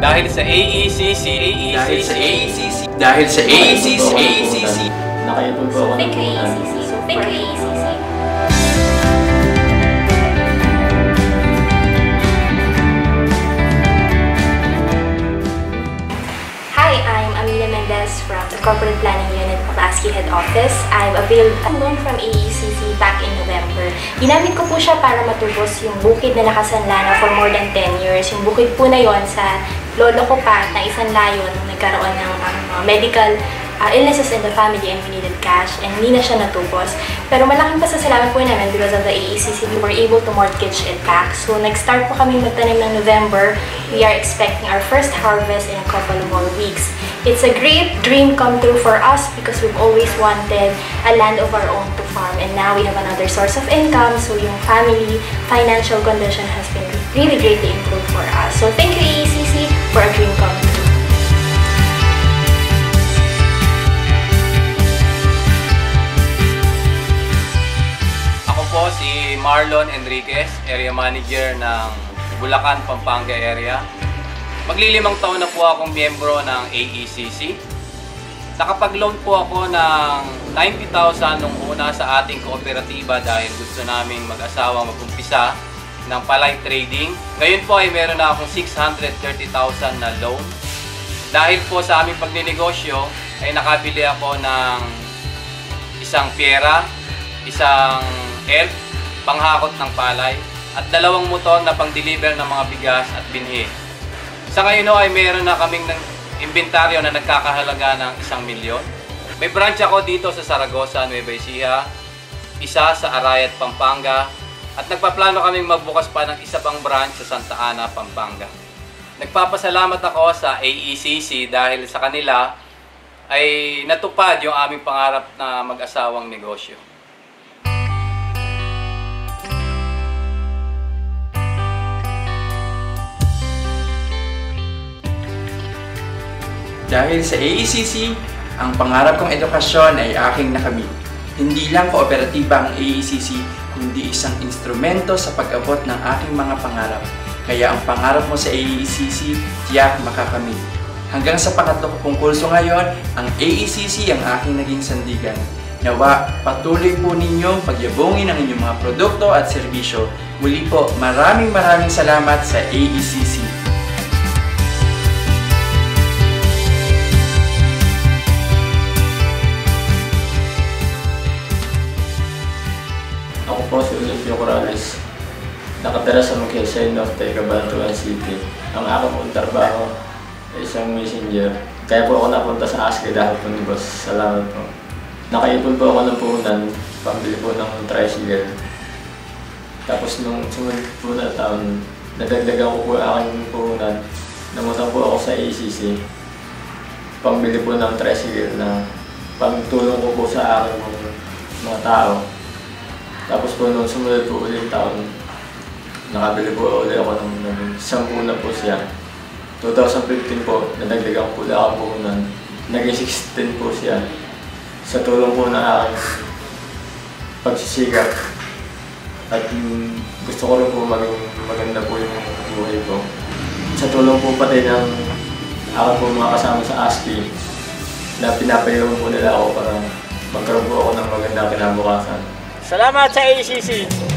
Dahil sa AECC, nakaipon po ako ng puhunan. Thank you, AECC. Hi, I'm Amelia Mendez from the Corporate Planning Unit of ASCII Head Office. I've availed a loan from AECC back in November. Ginamit ko po siya para matubos yung bukid na nakasanla na for more than 10 years. Yung bukid po na yon sa lolo ko pa na isang layon nung nagkaroon ng medical illnesses in the family and we needed cash and hindi na siya natubos. Pero malaking pasasalamat po namin because of the AECC, we were able to mortgage it back. So nag-start po kami magtanim ng November. We are expecting our first harvest in a couple of more weeks. It's a great dream come true for us because we've always wanted a land of our own to farm and now we have another source of income. So yung family financial condition has been really greatly improved for us. So thank you AECC for a dream come true. po si Marlon Enriquez, Area Manager ng Bulacan, Pampanga area. Maglilimang taon na po akong miyembro ng AECC. Nakapag-loan po ako ng 90,000 nung una sa ating kooperatiba dahil gusto naming mag-asawa mag-umpisa ng palay trading. Ngayon po ay meron na akong 630,000 na loan. Dahil po sa aming pagninegosyo ay nakabili ako ng isang pyera, isang elf, panghakot ng palay, at 2 motor na pang-deliver ng mga bigas at binhi. Sa ngayon ay meron na kaming inventaryo na nagkakahalaga ng 1 milyon. May branch ako dito sa Zaragoza, Nueva Ecija, isa sa Arayat, Pampanga, at nagpaplano kaming magbukas pa ng isa pang branch sa Santa Ana, Pampanga. Nagpapasalamat ako sa AECC dahil sa kanila ay natupad yung aming pangarap na mag-asawang negosyo. Dahil sa AECC, ang pangarap kong edukasyon ay aking nakamit. Hindi lang kooperatiba ang AECC, kundi isang instrumento sa pag-abot ng aking mga pangarap. Kaya ang pangarap mo sa AECC, tiyak makakamit. Hanggang sa pangatlo ko pong kurso ngayon, ang AECC ang aking naging sandigan. Nawa, patuloy po ninyong pagyabungin ang inyong mga produkto at serbisyo. Muli po, maraming salamat sa AECC. Ako po si Olivio Corrales, nakatira sa Quezon Norte, Cabanatuan City. Ang aking pong trabaho ay isang messenger. Kaya po ako napunta sa ASCII dahil po ni Boss. Salamat po. Nakaipon po ako ng puhunan, pambili po ng tricycle. Tapos nung sumunod po na taon, nadagdagan ko po ang aking puhunan. Namutang po ako sa AECC. Pambili po ng tricycle na pangtulong ko po sa aking mga tao. Tapos po nung sumunod po ulit taon, nakabili po ulit ako ng 10 na po siya. 2015 po, nadagdagan po ulit ako puhunan. Naging 16 po siya. Sa tulong po na aking pagsisikap. At gusto ko rin po maging maganda po yung buhay ko. Sa tulong po pati ng aking po mga kasama sa ASCII, na pinapayungan po nila ako para magkaroon po ako ng magandang kinabukasan. Salamat sa AECC!